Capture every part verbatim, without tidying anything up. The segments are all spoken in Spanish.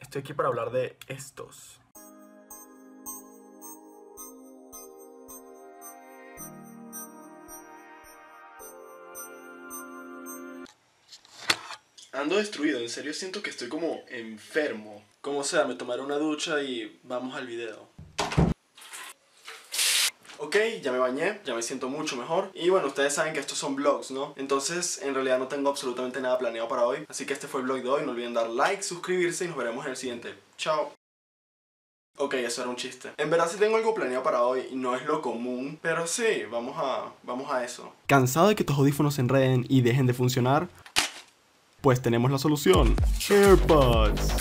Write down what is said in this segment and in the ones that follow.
Estoy aquí para hablar de estos. Ando destruido, en serio siento que estoy como enfermo. Como sea, me tomaré una ducha y vamos al video. Ok, ya me bañé, ya me siento mucho mejor. Y bueno, ustedes saben que estos son vlogs, ¿no? Entonces, en realidad no tengo absolutamente nada planeado para hoy. Así que este fue el vlog de hoy. No olviden dar like, suscribirse y nos veremos en el siguiente. Chao. Ok, eso era un chiste. En verdad sí tengo algo planeado para hoy y no es lo común, pero sí, vamos a, vamos a eso. ¿Cansado de que tus audífonos se enreden y dejen de funcionar? Pues tenemos la solución. AirPods.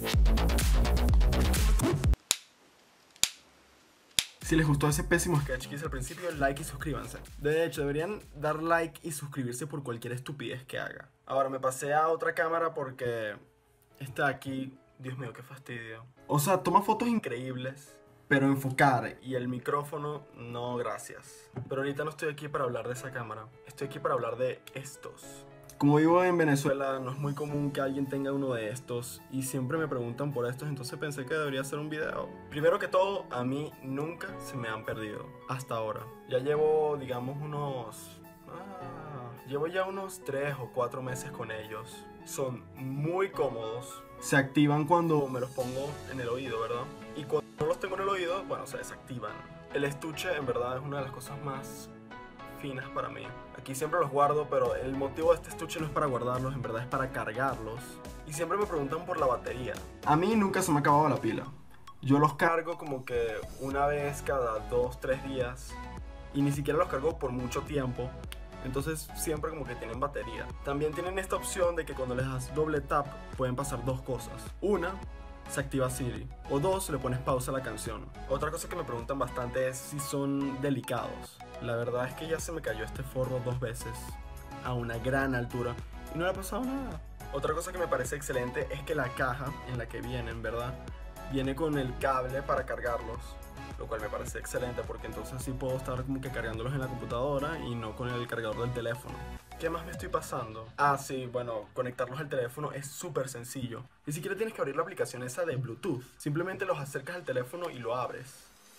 Si les gustó ese pésimo sketch que hice al principio, like y suscríbanse. De hecho, deberían dar like y suscribirse por cualquier estupidez que haga. Ahora me pasé a otra cámara porque esta aquí, Dios mío, qué fastidio. O sea, toma fotos increíbles, pero enfocar y el micrófono, no gracias. Pero ahorita no estoy aquí para hablar de esa cámara. Estoy aquí para hablar de estos. Como vivo en Venezuela, no es muy común que alguien tenga uno de estos y siempre me preguntan por estos, entonces pensé que debería hacer un video. Primero que todo, a mí nunca se me han perdido, hasta ahora. Ya llevo, digamos, unos... Ah, llevo ya unos tres o cuatro meses con ellos. Son muy cómodos. Se activan cuando me los pongo en el oído, ¿verdad? Y cuando no los tengo en el oído, bueno, se desactivan. El estuche, en verdad, es una de las cosas más finas para mí. Aquí siempre los guardo, pero el motivo de este estuche no es para guardarlos, en verdad es para cargarlos. Y siempre me preguntan por la batería. A mí nunca se me ha acabado la pila. Yo los cargo como que una vez cada dos, tres días. Y ni siquiera los cargo por mucho tiempo. Entonces siempre como que tienen batería. También tienen esta opción de que cuando les das doble tap pueden pasar dos cosas. Una, se activa Siri, o dos, le pones pausa a la canción. Otra cosa que me preguntan bastante es si son delicados. La verdad es que ya se me cayó este forro dos veces a una gran altura y no le ha pasado nada. Otra cosa que me parece excelente es que la caja en la que vienen, ¿verdad? Viene con el cable para cargarlos, lo cual me parece excelente porque entonces sí puedo estar como que cargándolos en la computadora y no con el cargador del teléfono. ¿Qué más me estoy pasando? Ah, sí, bueno, conectarlos al teléfono es súper sencillo. Ni siquiera tienes que abrir la aplicación esa de Bluetooth. Simplemente los acercas al teléfono y lo abres.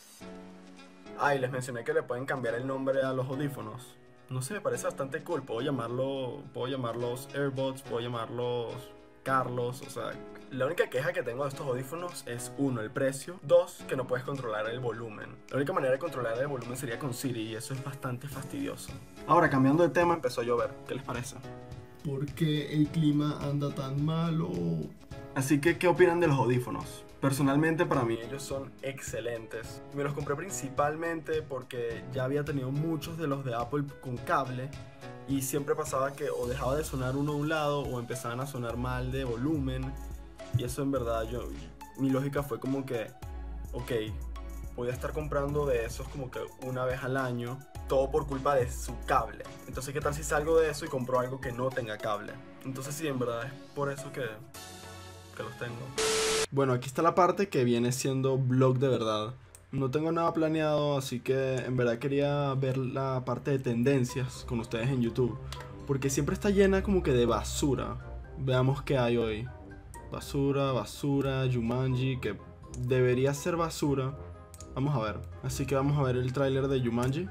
Ah, y les mencioné que le pueden cambiar el nombre a los audífonos. No sé, me parece bastante cool. Puedo llamarlo, puedo llamarlos AirPods, puedo llamarlos Carlos, o sea... La única queja que tengo de estos audífonos es uno, el precio. Dos, que no puedes controlar el volumen. La única manera de controlar el volumen sería con Siri y eso es bastante fastidioso. Ahora, cambiando de tema, empezó a llover. ¿Qué les parece? ¿Por qué el clima anda tan malo? Así que, ¿qué opinan de los audífonos? Personalmente para mí ellos son excelentes. Me los compré principalmente porque ya había tenido muchos de los de Apple con cable y siempre pasaba que o dejaba de sonar uno a un lado o empezaban a sonar mal de volumen. Y eso en verdad, yo, mi lógica fue como que, ok, voy a estar comprando de esos como que una vez al año, todo por culpa de su cable. Entonces, ¿qué tal si salgo de eso y compro algo que no tenga cable? Entonces sí, en verdad es por eso que, que los tengo. Bueno, aquí está la parte que viene siendo vlog de verdad. No tengo nada planeado, así que en verdad quería ver la parte de tendencias con ustedes en YouTube. Porque siempre está llena como que de basura. Veamos qué hay hoy. Basura, basura, Jumanji, que debería ser basura. Vamos a ver. Así que vamos a ver el tráiler de Jumanji.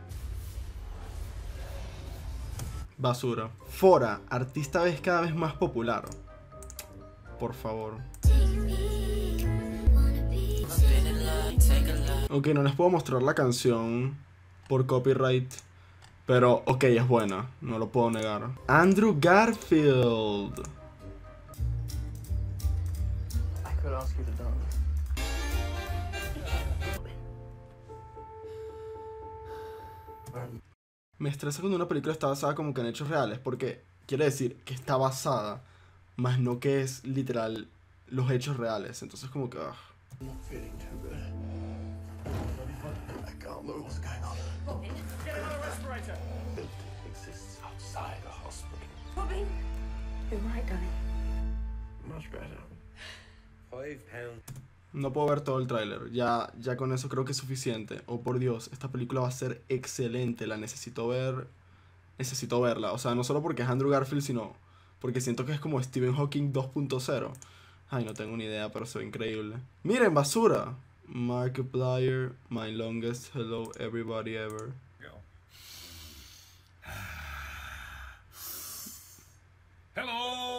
Basura. Fora, artista vez cada vez más popular. Por favor. Ok, no les puedo mostrar la canción por copyright. Pero, ok, es buena. No lo puedo negar. Andrew Garfield. Me estresa cuando una película está basada como que en hechos reales, porque quiere decir que está basada, más no que es literal los hechos reales. Entonces como que... Uh. No puedo ver todo el tráiler, ya, ya con eso creo que es suficiente. Oh por Dios, esta película va a ser excelente, la necesito ver, necesito verla. O sea, no solo porque es Andrew Garfield, sino porque siento que es como Stephen Hawking dos punto cero. Ay, no tengo ni idea, pero se ve increíble. Miren, basura. Markiplier, my longest hello everybody ever. Go. Hello.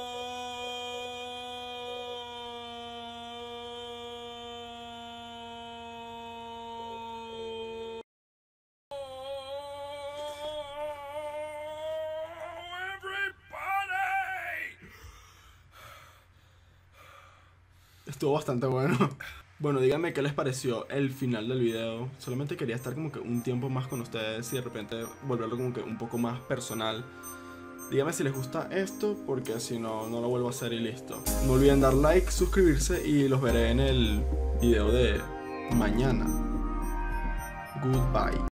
Estuvo bastante bueno. Bueno, díganme qué les pareció el final del video. Solamente quería estar como que un tiempo más con ustedes y de repente volverlo como que un poco más personal. Díganme si les gusta esto, porque si no, no lo vuelvo a hacer y listo. No olviden dar like, suscribirse y los veré en el video de mañana. Goodbye.